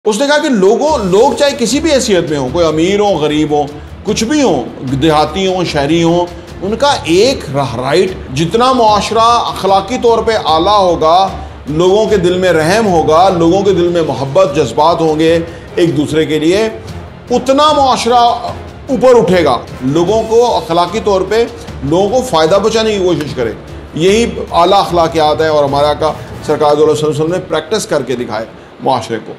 उसने कहा कि लोग चाहे किसी भी हैसियत में हो, कोई अमीर हो, गरीब हो, कुछ भी हो, देहाती हो, शहरी हो, उनका एक राइट, जितना मुआशरा अखलाकी तौर पे आला होगा, लोगों के दिल में रहम होगा, लोगों के दिल में मोहब्बत जज्बात होंगे एक दूसरे के लिए, उतना मुआशरा ऊपर उठेगा। लोगों को अखलाकी तौर पे लोगों को फ़ायदा पहुँचाने की कोशिश करे। यही आला अखलाकियात है और हमारा का सरकार सल्लल्लाहु अलैहि वसल्लम ने प्रैक्टिस करके दिखाए मुआशरे को।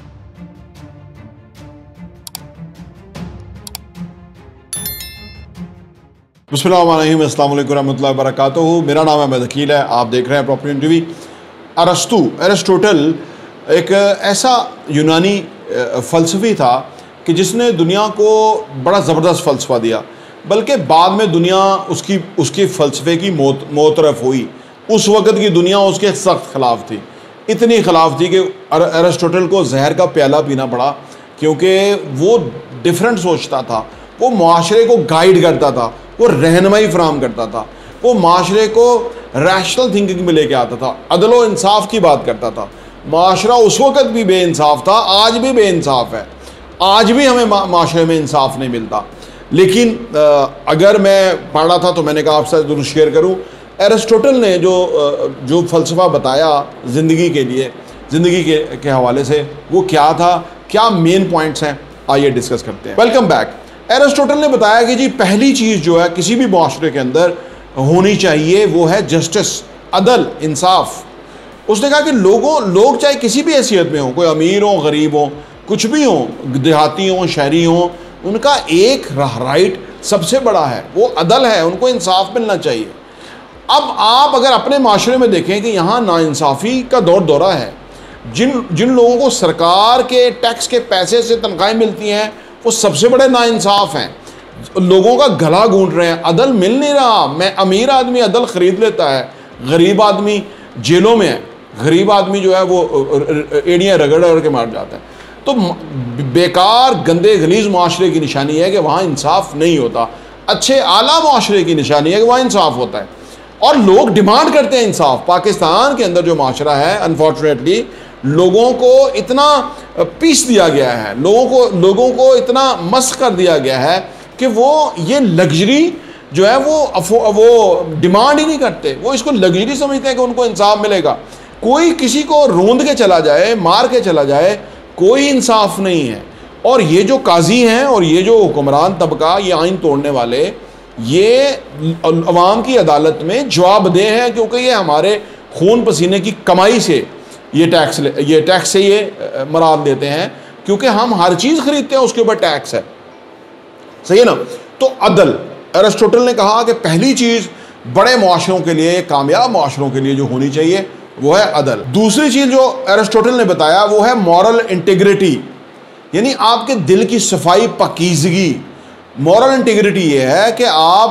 बिस्मिल्लाहिर्रहमानिर्रहीम, अस्सलाम वालेकुम रहमतुल्लाहि व बरकातुहू। मेरा नाम अहमद अकील है, आप देख रहे हैं प्रॉपर्टी इंटरव्यू। एरिस्टोटल एक ऐसा यूनानी फ़लसफ़ी था कि जिसने दुनिया को बड़ा ज़बरदस्त फ़लसफ़ा दिया, बल्कि बाद में दुनिया उसकी फ़लसफ़े की मोतरफ़ हुई। उस वक़्त की दुनिया उसके सख्त ख़िलाफ़ थी, इतनी ख़िलाफ़ थी कि एरिस्टोटल को जहर का प्याला पीना पड़ा, क्योंकि वो डिफरेंट सोचता था, वो माशरे को गाइड करता था, वो रहनुमाई फराम करता था, वो माशरे को रैशनल थिंकिंग में लेके आता था, अदल व इंसाफ की बात करता था। माशरा उस वक़्त भी बेइंसाफ था, आज भी बेइंसाफ है, आज भी हमें माशरे में इंसाफ नहीं मिलता। लेकिन अगर मैं पढ़ रहा था तो मैंने कहा आपसे ज़रूर शेयर करूँ। एरिस्टोटल ने जो फ़लसफ़ा बताया ज़िंदगी के लिए, ज़िंदगी के हवाले से, वो क्या था, क्या मेन पॉइंट्स हैं, आइए डिस्कस करते हैं। Welcome back. एरिस्टोटल ने बताया कि जी पहली चीज़ जो है किसी भी माशरे के अंदर होनी चाहिए वो है जस्टिस, अदल, इंसाफ। उसने कहा कि लोग चाहे किसी भी हैसियत में हो, कोई अमीर हो, गरीब हो, कुछ भी हो, देहाती हो, शहरी हो, उनका एक राइट सबसे बड़ा है, वो अदल है, उनको इंसाफ मिलना चाहिए। अब आप अगर अपने माशरे में देखें कि यहाँ नाइंसाफ़ी का दौरा है, जिन लोगों को सरकार के टैक्स के पैसे से तनख्वाहें मिलती हैं वो सबसे बड़े नाइंसाफ़ हैं, लोगों का गला घूंट रहे हैं, अदल मिल नहीं रहा। मैं अमीर आदमी अदल ख़रीद लेता है, गरीब आदमी जेलों में है, गरीब आदमी जो है वो एड़ियाँ रगड़ के मार जाता है। तो बेकार गंदे गलीज़ माशरे की निशानी है कि वहाँ इंसाफ नहीं होता। अच्छे आला माशरे की निशानी है कि वहाँ इंसाफ होता है और लोग डिमांड करते हैं इंसाफ। पाकिस्तान के अंदर जो माशरा है, अनफॉर्चुनेटली लोगों को इतना पीस दिया गया है, लोगों को इतना मस्क कर दिया गया है कि वो ये लग्जरी जो है वो डिमांड ही नहीं करते, वो इसको लग्जरी समझते हैं कि उनको इंसाफ मिलेगा। कोई किसी को रोंद के चला जाए, मार के चला जाए, कोई इंसाफ नहीं है। और ये जो काजी हैं और ये जो हुक्मरान तबका, ये आइन तोड़ने वाले, ये अवाम की अदालत में जवाबदेह हैं, क्योंकि ये हमारे खून पसीने की कमाई से ये टैक्स से ये मराद देते हैं, क्योंकि हम हर चीज़ खरीदते हैं उसके ऊपर टैक्स है, सही है ना। तो अदल, एरिस्टोटल ने कहा कि पहली चीज़ बड़े मुआशरों के लिए, कामयाब मुआशरों के लिए जो होनी चाहिए वो है अदल। दूसरी चीज़ जो एरिस्टोटल ने बताया वो है मॉरल इंटीग्रिटी, यानी आपके दिल की सफाई, पाकीज़गी। मॉरल इंटीग्रिटी ये है कि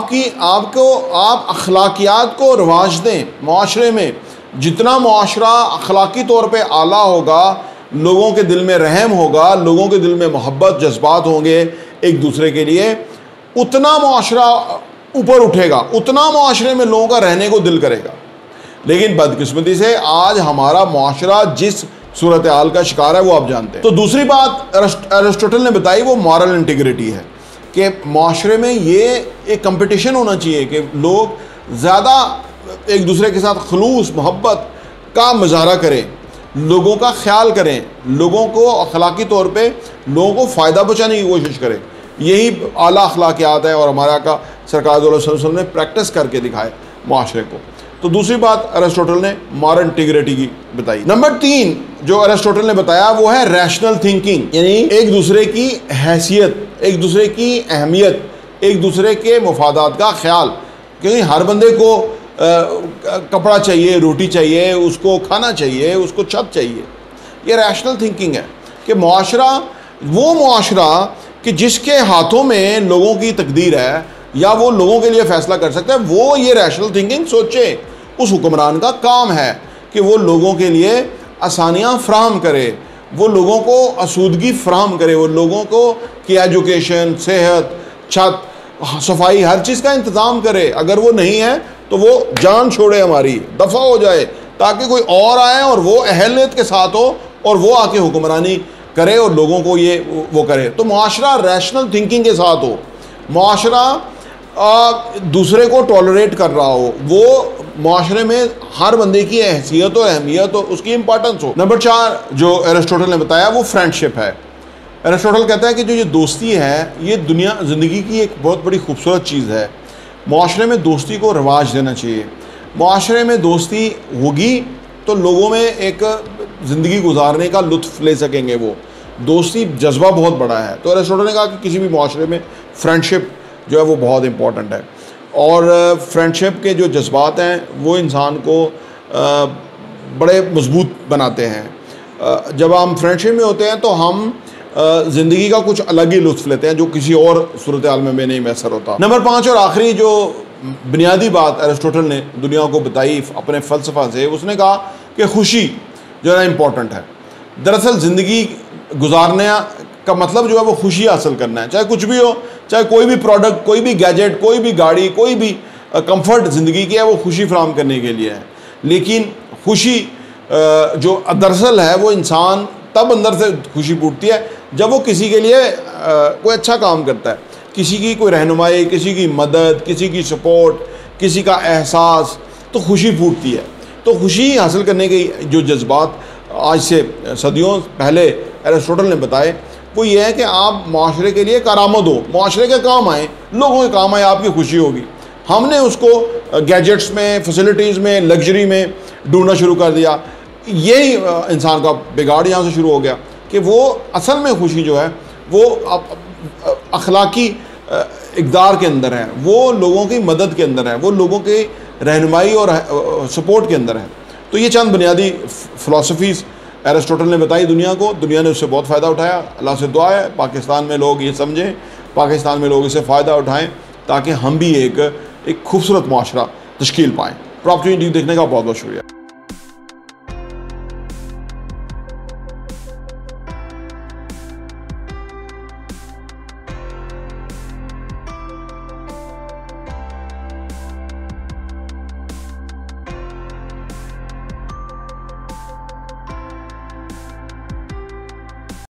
आप अखलाकियात को रवाज दें मुआशरे में। जितना मुआशरा अखलाकी तौर पे आला होगा, लोगों के दिल में रहम होगा, लोगों के दिल में मोहब्बत जज्बात होंगे एक दूसरे के लिए, उतना मुआशरा ऊपर उठेगा, उतना मुआशरे में लोगों का रहने को दिल करेगा। लेकिन बदकिस्मती से आज हमारा मुआशरा जिस सूरत हाल का शिकार है वो आप जानते हैं। तो दूसरी बात एरिस्टोटल ने बताई वो मॉरल इंटीग्रिटी है कि मुआशरे में ये एक कंपटीशन होना चाहिए कि लोग ज़्यादा एक दूसरे के साथ खलूस मोहब्बत का मुजाहरा करें, लोगों का ख्याल करें, लोगों को अखलाकी तौर पे लोगों को फ़ायदा पहुँचाने की कोशिश करें। यही आला अखलाकियात है और हमारा का सरकार सल्लल्लाहु अलैहि वसल्लम ने प्रैक्टिस करके दिखाए मुआशरे को। तो दूसरी बात एरिस्टोटल ने मॉरल इंटीग्रिटी की बताई। नंबर 3 जो एरिस्टोटल ने बताया वो है रैशनल थिंकिंग, यानी एक दूसरे की हैसियत, एक दूसरे की अहमियत, एक दूसरे के मुफादात का ख्याल। क्योंकि हर बंदे को कपड़ा चाहिए, रोटी चाहिए, उसको खाना चाहिए, उसको छत चाहिए। ये रैशनल थिंकिंग है कि वो मुआशरा कि जिसके हाथों में लोगों की तकदीर है या वो लोगों के लिए फ़ैसला कर सकता है, वो ये रैशनल थिंकिंग सोचे। उस हुक्मरान का काम है कि वो लोगों के लिए आसानियाँ फ़राहम करे, वो लोगों को आसूदगी फ़राहम करे, वो लोगों को कि एजुकेशन, सेहत, छत, सफाई, हर चीज़ का इंतज़ाम करे। अगर वो नहीं है तो वो जान छोड़े, हमारी दफ़ा हो जाए, ताकि कोई और आए और वो अहलियत के साथ हो और वो आके हुक्मरानी करे और लोगों को ये वो करे। तो मुआशरा रैशनल थिंकिंग के साथ हो, मुआशरा दूसरे को टॉलरेट कर रहा हो, वो मुआशरे में हर बंदे की हैसियत और अहमियत और उसकी इंपॉर्टेंस हो। नंबर 4 जो एरिस्टोटल ने बताया वो फ्रेंडशिप है। एरिस्टोटल कहता है कि जो ये दोस्ती है ये दुनिया ज़िंदगी की एक बहुत बड़ी खूबसूरत चीज़ है। मुआशरे में दोस्ती को रवाज देना चाहिए। मुआशरे में दोस्ती होगी तो लोगों में एक ज़िंदगी गुजारने का लुत्फ़ ले सकेंगे। वो दोस्ती जज्बा बहुत बड़ा है। तो एरिस्टोटल ने कहा कि किसी भी मुआशरे में फ्रेंडशिप जो है वो बहुत इम्पॉर्टेंट है, और फ्रेंडशिप के जो जज्बात हैं वो इंसान को बड़े मजबूत बनाते हैं। जब हम फ्रेंडशिप में होते हैं तो हम ज़िंदगी का कुछ अलग ही लुत्फ़ लेते हैं जो किसी और सूरत हाल में नहीं मैसर होता। नंबर 5 और आखिरी जो बुनियादी बात एरिस्टोटल ने दुनिया को बताई अपने फ़लसफ़ा से, उसने कहा कि खुशी जो है इम्पॉर्टेंट है। दरअसल ज़िंदगी गुजारने का मतलब जो है वो खुशी हासिल करना है, चाहे कुछ भी हो, चाहे कोई भी प्रोडक्ट, कोई भी गैजेट, कोई भी गाड़ी, कोई भी कंफर्ट ज़िंदगी की है वो खुशी फराहम करने के लिए है। लेकिन खुशी जो दरअसल है वो इंसान तब अंदर से खुशी फूटती है जब वो किसी के लिए कोई अच्छा काम करता है, किसी की कोई रहनुमाई, किसी की मदद, किसी की सपोर्ट, किसी का एहसास, तो खुशी फूटती है। तो खुशी हासिल करने के जो जज्बात आज से सदियों पहले एरिस्टोटल ने बताए वो ये है कि आप माशरे के लिए कारामद हो, माशरे के काम आए, लोगों के काम आए, आपकी खुशी होगी। हमने उसको गैजेट्स में, फैसिलिटीज़ में, लग्जरी में ढूंढना शुरू कर दिया। यही इंसान का बिगाड़ यहाँ से शुरू हो गया कि वो असल में खुशी जो है वो अखलाकी इक़दार के अंदर है, वो लोगों की मदद के अंदर है, वो लोगों के रहनुमाई और सपोर्ट के अंदर है। तो ये चंद बुनियादी फ़िलासफ़ीज़ एरिस्टोटल ने बताई दुनिया को, दुनिया ने उससे बहुत फ़ायदा उठाया। अल्लाह से दुआ है पाकिस्तान में लोग ये समझें, पाकिस्तान में लोग इससे फ़ायदा उठाएं ताकि हम भी एक खूबसूरत मुआशरा तश्कील पाएँ। प्रॉपर्टी देखने का बहुत बहुत शुक्रिया।